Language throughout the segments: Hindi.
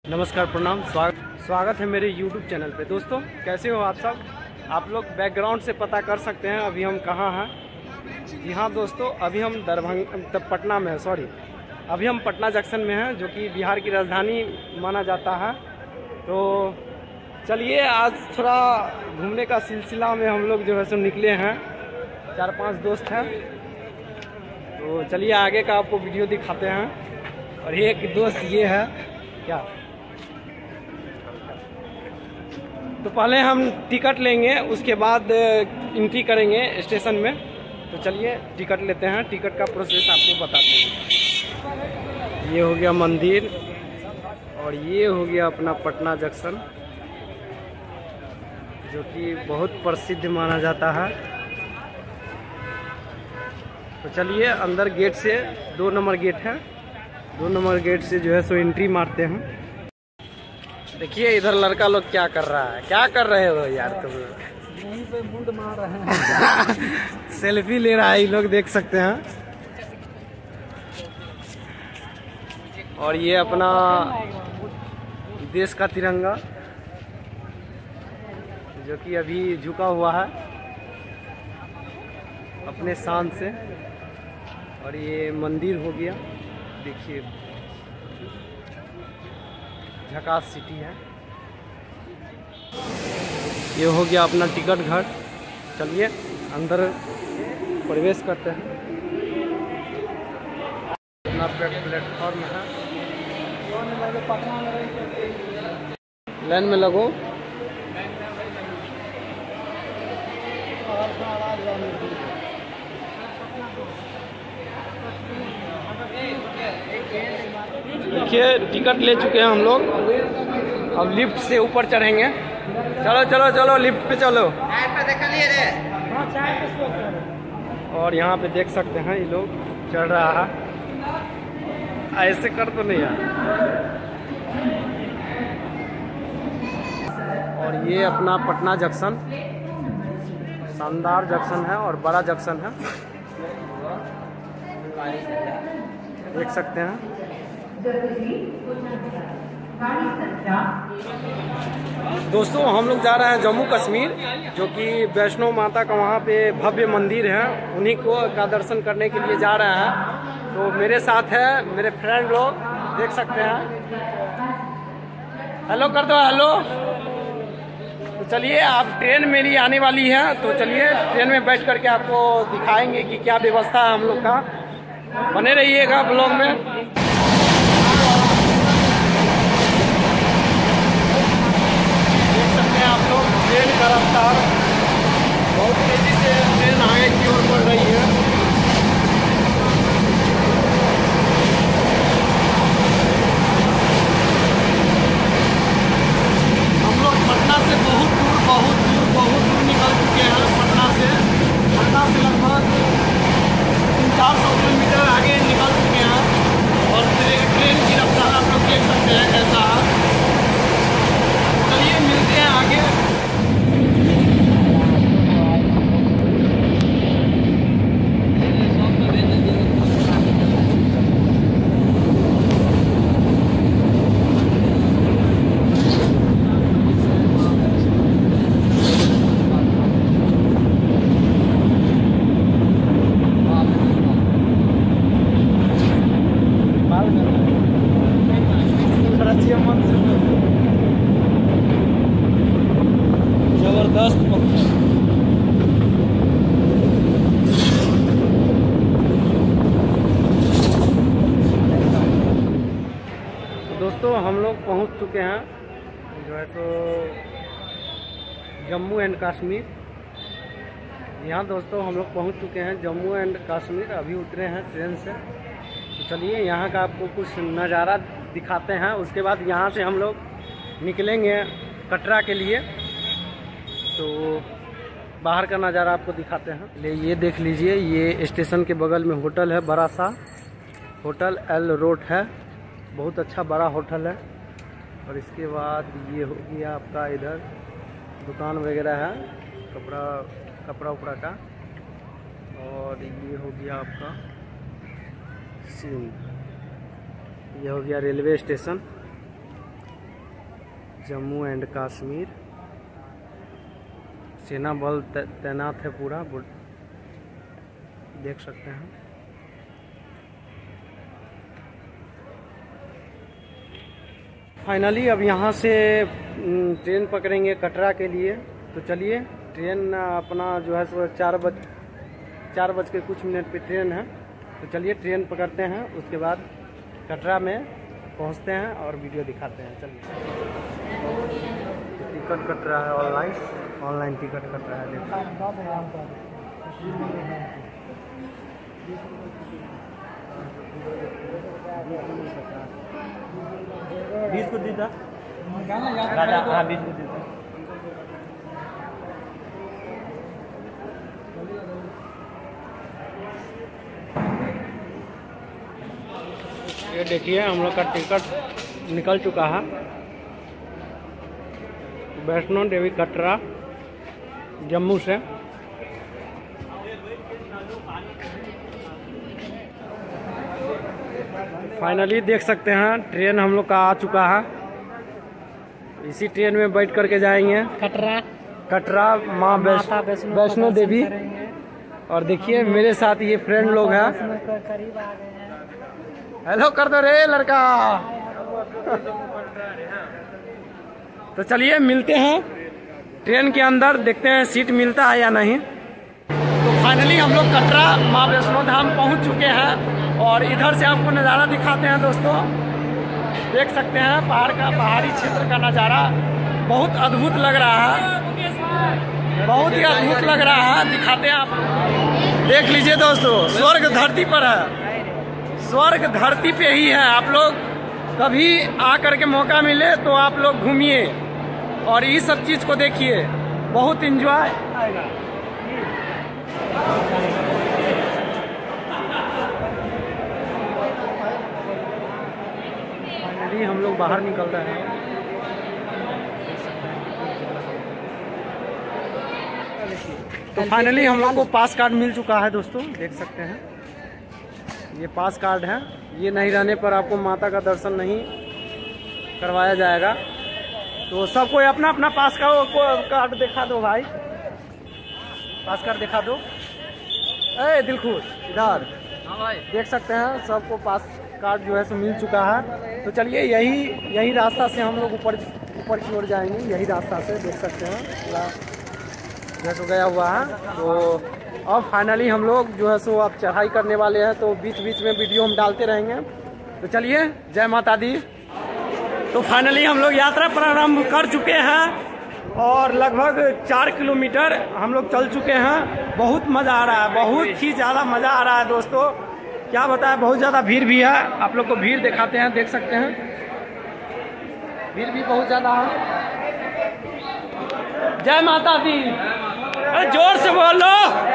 नमस्कार, प्रणाम, स्वागत है मेरे YouTube चैनल पे। दोस्तों कैसे हो आप सब? आप लोग बैकग्राउंड से पता कर सकते हैं अभी हम कहाँ हैं। जी हाँ दोस्तों, अभी हम पटना में हैं। अभी हम पटना जंक्शन में हैं, जो कि बिहार की राजधानी माना जाता है। तो चलिए, आज थोड़ा घूमने का सिलसिला में हम लोग जो है सो निकले हैं। 4-5 दोस्त हैं। तो चलिए आगे का आपको वीडियो दिखाते हैं। और एक दोस्त ये है क्या, तो पहले हम टिकट लेंगे, उसके बाद एंट्री करेंगे स्टेशन में। तो चलिए टिकट लेते हैं, टिकट का प्रोसेस आपको बताते हैं। ये हो गया मंदिर और ये हो गया अपना पटना जंक्शन, जो कि बहुत प्रसिद्ध माना जाता है। तो चलिए अंदर गेट से 2 नंबर गेट है, 2 नंबर गेट से जो है सो एंट्री मारते हैं। देखिए इधर लड़का लोग क्या कर रहा है, क्या कर रहे हो यार तुम? यहीं पे मुंड मार रहे हैं। सेल्फी ले रहा है, ये लोग देख सकते हैं। और ये अपना देश का तिरंगा, जो कि अभी झुका हुआ है अपने शान से। और ये मंदिर हो गया, देखिए झकास सिटी है। ये हो गया अपना टिकट घर। चलिए अंदर प्रवेश करते हैं। अपना प्लेटफॉर्म है, लाइन में लगो। देखिए टिकट ले चुके हैं हम लोग, अब लिफ्ट से ऊपर चढ़ेंगे। चलो चलो चलो, लिफ्ट पे चलो। और यहाँ पे देख सकते हैं ये लोग चढ़ रहा है। ऐसे कर तो नहीं यार। और ये अपना पटना जंक्शन, शानदार जंक्शन है और बड़ा जंक्शन है, देख सकते हैं। दोस्तों हम लोग जा रहे हैं जम्मू कश्मीर, जो कि वैष्णो माता का वहाँ पे भव्य मंदिर है, उन्हीं को का दर्शन करने के लिए जा रहे हैं। तो मेरे साथ है मेरे फ्रेंड लोग, देख सकते हैं। हेलो कर दो, हेलो। तो चलिए, आप ट्रेन मेरी आने वाली है, तो चलिए ट्रेन में बैठ करके आपको दिखाएंगे कि क्या व्यवस्था है हम लोग का। बने रहिएगा ब्लॉग में। आप लोग ट्रेन का रफ्तार बहुत तेजी से ट्रेन आगे की ओर बढ़ रही है। हम लोग पटना से बहुत दूर निकल चुके हैं। पटना से लगभग 400 किलोमीटर आगे निकल चुके हैं। और ट्रेन की रफ्तार आप लोग देख सकते हैं कैसा है। चलिए मिलते हैं आगे। जबरदस्त पत्थर। तो दोस्तों हम लोग पहुंच चुके हैं जो है तो जम्मू एंड कश्मीर। यहाँ दोस्तों हम लोग पहुंच चुके हैं जम्मू एंड कश्मीर, अभी उतरे हैं ट्रेन से। तो चलिए यहाँ का आपको कुछ नज़ारा दिखाते हैं। उसके बाद यहाँ से हम लोग निकलेंगे कटरा के लिए, तो बाहर का नज़ारा आपको दिखाते हैं। ये देख लीजिए, ये स्टेशन के बगल में होटल है, बड़ा सा होटल एल रोड है, बहुत अच्छा बड़ा होटल है। और इसके बाद ये हो गया आपका इधर दुकान वगैरह है, कपड़ा उपड़ा का। और ये हो गया आपका सीन, ये हो गया railway station. Jammu and Kashmir सेना बल तैनात है पूरा, देख सकते हैं। फाइनली अब यहाँ से ट्रेन पकड़ेंगे कटरा के लिए। तो चलिए, ट्रेन अपना जो है सो 4 बज के कुछ मिनट पे ट्रेन है। तो चलिए ट्रेन पकड़ते हैं, उसके बाद कटरा में पहुँचते हैं और वीडियो दिखाते हैं। चलिए, टिकट कट रहा है, ऑनलाइन टिकट कट रहा है। बीस को देता, हाँ 20 को देता। ये देखिए हम लोग का टिकट निकल चुका है। वैष्णो देवी कटरा जम्मू से। फाइनली देख सकते हैं ट्रेन हम लोग का आ चुका है। इसी ट्रेन में बैठ करके जाएंगे कटरा माँ वैष्णो देवी। और देखिए मेरे साथ ये फ्रेंड लोग हैं। हेलो कर दो रे लड़का। तो चलिए मिलते हैं ट्रेन के अंदर, देखते हैं सीट मिलता है या नहीं। तो फाइनली हम लोग कटरा माँ वैष्णो धाम पहुंच चुके हैं और इधर से आपको नज़ारा दिखाते हैं दोस्तों। देख सकते हैं पहाड़ी क्षेत्र का नज़ारा बहुत अद्भुत लग रहा है, बहुत ही अद्भुत लग रहा है। दिखाते हैं आप, देख लीजिए दोस्तों, स्वर्ग धरती पर है, स्वर्ग धरती पे ही है। आप लोग कभी आकर के मौका मिले तो आप लोग घूमिए और ये सब चीज़ को देखिए, बहुत एंजॉय आएगा। फाइनली हम लोग बाहर निकल रहे हैं। तो फाइनली हम लोग को पास कार्ड मिल चुका है दोस्तों, देख सकते हैं ये पास कार्ड है। ये नहीं रहने पर आपको माता का दर्शन नहीं करवाया जाएगा। तो सब कोई अपना अपना पास कार्ड दिखा दो भाई, पास कार्ड दिखा दो। ए दिलखुश इधर, हाँ भाई, देख सकते हैं सबको पास कार्ड जो है सो मिल चुका है। तो चलिए यही रास्ता से हम लोग ऊपर की ओर जाएंगे, यही रास्ता से देख सकते हैं पूरा जैसे गया हुआ है। तो अब फाइनली हम लोग जो है सो अब चढ़ाई करने वाले हैं, तो बीच बीच में वीडियो हम डालते रहेंगे। तो चलिए, जय माता दी। तो फाइनली हम लोग यात्रा प्रारंभ कर चुके हैं और लगभग 4 किलोमीटर हम लोग चल चुके हैं। बहुत मज़ा आ रहा है, बहुत ही ज़्यादा मज़ा आ रहा है दोस्तों, क्या बताएं। बहुत ज़्यादा भीड़ भी है, आप लोग को भीड़ दिखाते हैं, देख सकते हैं भीड़ भी बहुत ज़्यादा है। जय माता दी, अरे जोर से बोलो,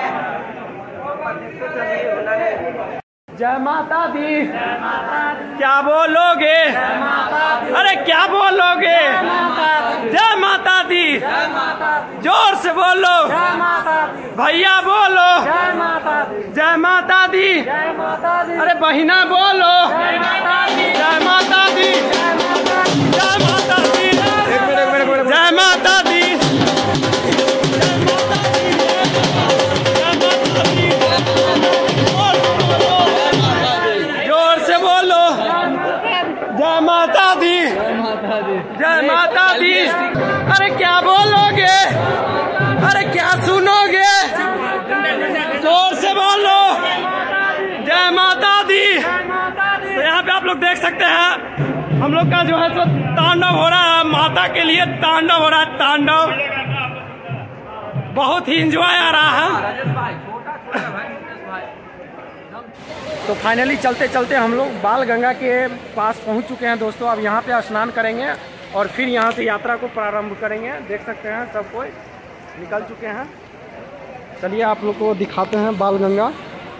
जय माता दी। क्या बोलोगे, अरे क्या बोलोगे, जय माता दी, जोर से बोलो भैया, बोलो जय माता दी, अरे बहिना बोलो जय माता दी, जय माता दी, जय माता दी, जय माता दी, जय माता दी, जय माता दी। अरे क्या बोलोगे, अरे क्या सुनोगे, जोर से बोलो जय माता दी। तो यहाँ पे आप लोग देख सकते हैं हम लोग का जो है सो तांडव हो रहा है, माता के लिए तांडव हो रहा है, तांडव। बहुत ही एंजॉय आ रहा है। तो फाइनली चलते चलते हम लोग बाल गंगा के पास पहुंच चुके हैं दोस्तों। अब यहाँ पे स्नान करेंगे और फिर यहाँ से यात्रा को प्रारंभ करेंगे। देख सकते हैं सब कोई निकल चुके हैं। चलिए आप लोग को दिखाते हैं बाल गंगा।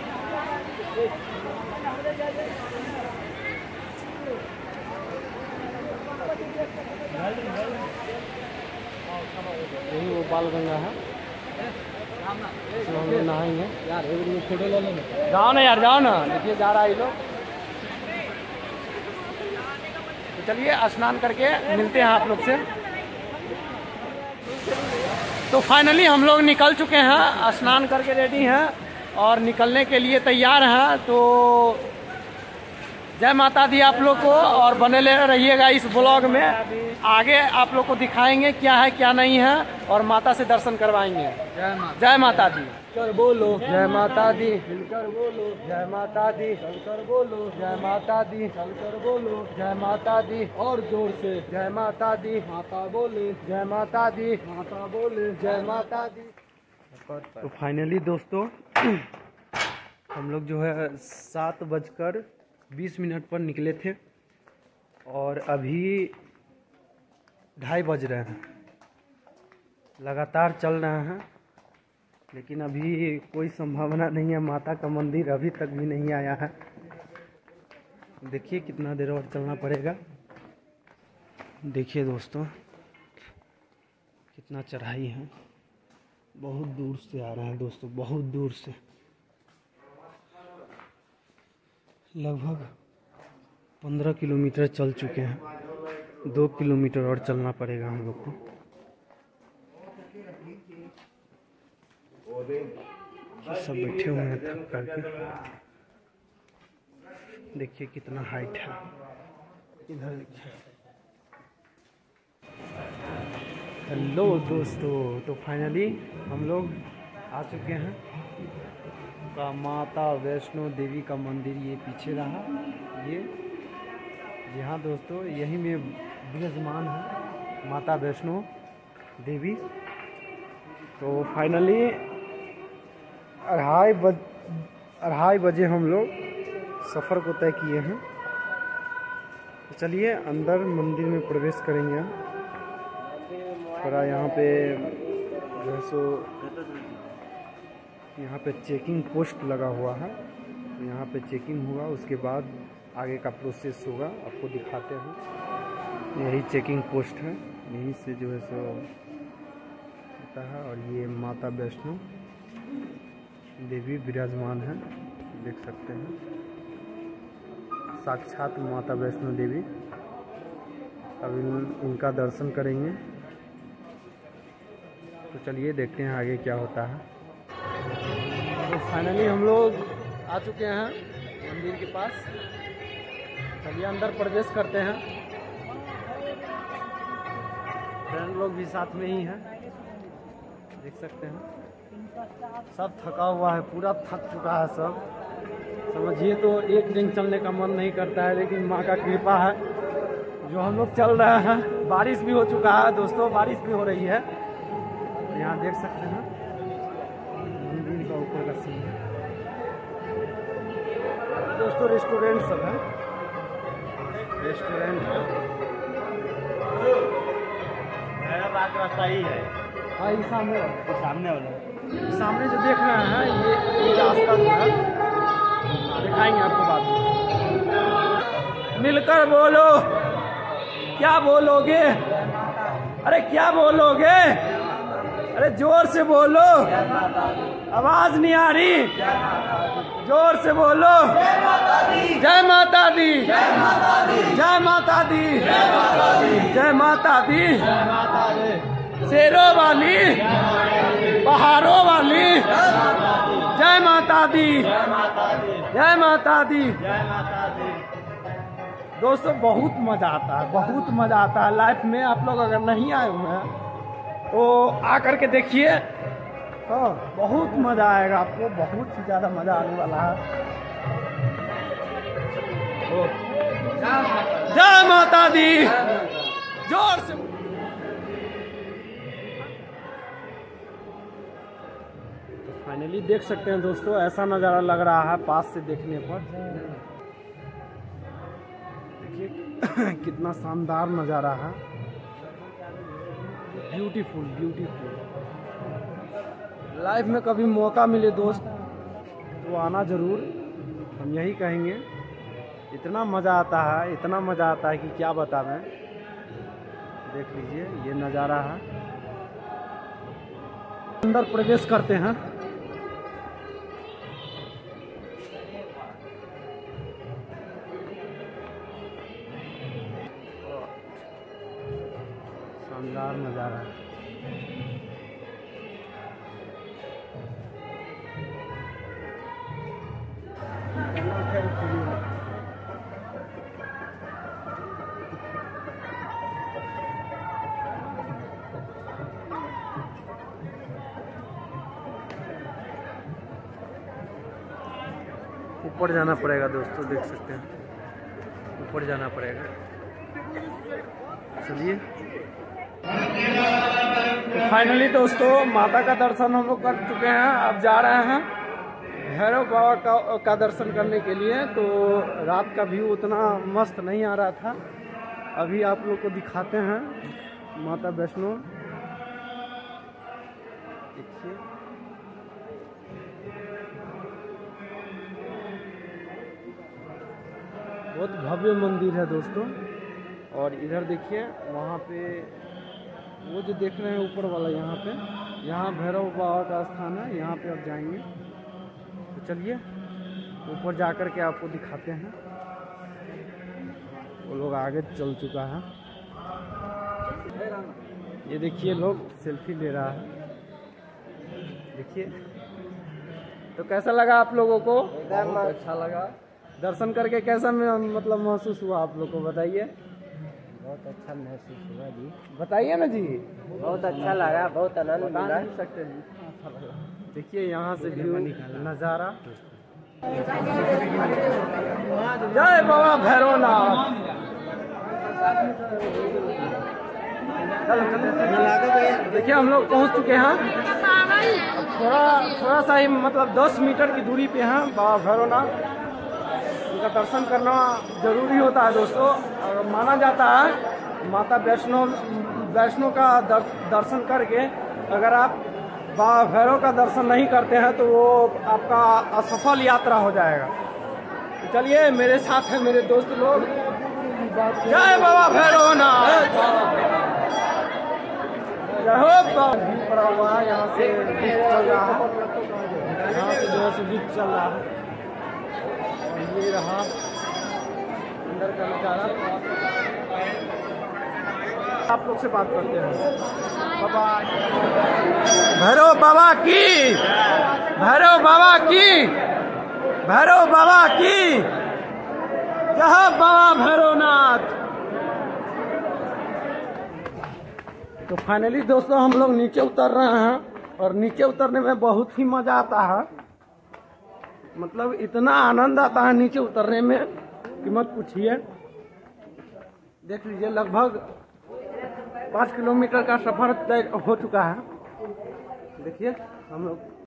यही वो बाल गंगा है, हम लोग नहाएंगे। यार फोटो ले लेंगे, जाओ ना यार, जाओ ना, देखिए जा रहा है ये लोग। तो चलिए स्नान करके मिलते हैं आप लोग से। तो फाइनली हम लोग निकल चुके हैं, स्नान करके रेडी हैं और निकलने के लिए तैयार हैं। तो जय माता दी आप लोग को, और बने ले रहिएगा इस ब्लॉग में। आगे आप लोग को दिखाएंगे क्या है क्या नहीं है, और माता से दर्शन करवाएंगे। जय माता दी। कर बोलो जय माता दी। मिलकर बोलो जय माता दी। चलकर बोलो जय माता दी। चलकर बोलो जय माता दी। और जोर से जय माता दी। माता बोले जय माता दी। माता बोले जय माता दी। तो फाइनली दोस्तों हम लोग जो है 7:20 पर निकले थे और अभी 2:30 बज रहे हैं। लगातार चल रहे हैं, लेकिन अभी कोई संभावना नहीं है। माता का मंदिर अभी तक भी नहीं आया है। देखिए कितना देर और चलना पड़ेगा। देखिए दोस्तों कितना चढ़ाई है, बहुत दूर से आ रहे हैं दोस्तों, बहुत दूर से। लगभग 15 किलोमीटर चल चुके हैं, 2 किलोमीटर और चलना पड़ेगा हम लोग को। सब बैठे हुए हैं थक करके। देखिए कितना हाइट है इधर। देखिए हेलो दोस्तों, तो फाइनली हम लोग आ चुके हैं। का माता वैष्णो देवी का मंदिर ये पीछे रहा, ये जी हाँ दोस्तों, यही में विराजमान है माता वैष्णो देवी। तो फाइनली 2:30 बजे हम लोग सफ़र को तय किए हैं। तो चलिए अंदर मंदिर में प्रवेश करेंगे। थोड़ा यहाँ पे जो है सो यहाँ पे चेकिंग पोस्ट लगा हुआ है, तो यहाँ पे चेकिंग हुआ, उसके बाद आगे का प्रोसेस होगा। आपको दिखाते हैं, यही चेकिंग पोस्ट है, यहीं से जो है सो होता है। और ये माता वैष्णो देवी विराजमान है, देख सकते हैं साक्षात माता वैष्णो देवी। अब इनका दर्शन करेंगे। तो चलिए देखते हैं आगे क्या होता है। तो फाइनली हम लोग आ चुके हैं मंदिर के पास। चलिए अंदर प्रवेश करते हैं। फ्रेंड लोग भी साथ में ही हैं, देख सकते हैं। सब थका हुआ है, पूरा थक चुका है सब, समझिए। तो एक दिन चलने का मन नहीं करता है, लेकिन माँ का कृपा है जो हम लोग चल रहे हैं। बारिश भी हो चुका है दोस्तों, बारिश भी हो रही है। यहाँ देख सकते हैं मंदिर का ऊपर का सीन है दोस्तों। रेस्टोरेंट सब है, रेस्टोरेंट है। रास्ता ही है। हाँ ये सामने वाला सामने जो देख रहे हैं ये रास्ता जो है, दिखाएंगे आपको बाद में। मिलकर बोलो, क्या बोलोगे? अरे क्या बोलोगे? अरे जोर से बोलो, आवाज नहीं आ रही, जोर से बोलो। जय माता दी। जय माता दी। जय माता दी। जय माता दी। शेरों वाली, पहाड़ों वाली, जय माता दी। जय माता दी। दोस्तों बहुत मजा आता है, बहुत मजा आता है लाइफ में। आप लोग अगर नहीं आए हुए हैं तो आ करके देखिए, हाँ बहुत मजा आएगा आपको, बहुत ही ज्यादा मजा आने वाला है। जय माता दी, जोर से। तो फाइनली देख सकते हैं दोस्तों, ऐसा नज़ारा लग रहा है पास से देखने पर। देखिए कितना शानदार नज़ारा है, ब्यूटीफुल ब्यूटीफुल। लाइफ में कभी मौका मिले दोस्त तो आना ज़रूर, हम यही कहेंगे। इतना मज़ा आता है, इतना मज़ा आता है कि क्या बताएं। देख लीजिए ये नज़ारा है। अंदर प्रवेश करते हैं। शानदार नज़ारा है। ऊपर जाना पड़ेगा दोस्तों, देख सकते हैं ऊपर जाना पड़ेगा। चलिए फाइनली दोस्तों माता का दर्शन हम लोग कर चुके हैं। अब जा रहे हैं भैरव बाबा का दर्शन करने के लिए। तो रात का व्यू उतना मस्त नहीं आ रहा था, अभी आप लोग को दिखाते हैं माता वैष्णो। देखिए बहुत भव्य मंदिर है दोस्तों। और इधर देखिए वहाँ पे वो जो देख रहे हैं ऊपर वाला, यहाँ भैरव बाबा का स्थान है, यहाँ पे अब जाएंगे। तो चलिए ऊपर जा कर के आपको दिखाते हैं। वो लोग आगे चल चुका है, ये देखिए लोग सेल्फी ले रहा है। देखिए तो कैसा लगा आप लोगों को? बहुत अच्छा लगा। दर्शन करके कैसा मतलब महसूस हुआ आप लोग को, बताइए। बहुत अच्छा महसूस हुआ जी। बताइए ना जी। बहुत अच्छा लगा, बहुत आनंद बता मिला। नहीं सकते जी, अच्छा लगा। देखिए यहाँ से व्यू नज़ारा। जय बाबा भैरवनाथ। देखिए हम लोग पहुँच चुके हैं। थोड़ा सा ही मतलब 10 मीटर की दूरी पे हैं बाबा भैरवनाथ। उनका दर्शन करना जरूरी होता है दोस्तों। और माना जाता है माता वैष्णो का दर्शन करके अगर आप बाबा भैरव का दर्शन नहीं करते हैं तो वो आपका असफल यात्रा हो जाएगा। तो चलिए मेरे साथ है मेरे दोस्त लोग। जय बाबा भैरवनाथ। जय हो बाबा। पड़ा हुआ है, यहाँ से लिफ्ट चल रहा है, यहाँ से जो है लिफ्ट चल रहा है। और ये रहा अंदर का नज़ारा। आप लोग से बात करते हैं। बाबा भैरव बाबा की, भैरव बाबा की, भैरव बाबा की जय बाबा भैरवनाथ। तो फाइनली दोस्तों हम लोग नीचे उतर रहे हैं और नीचे उतरने में बहुत ही मजा आता है। मतलब इतना आनंद आता है नीचे उतरने में कि मत पूछिए। देख लीजिए लगभग 5 किलोमीटर का सफर तय हो चुका है। देखिए हम लोग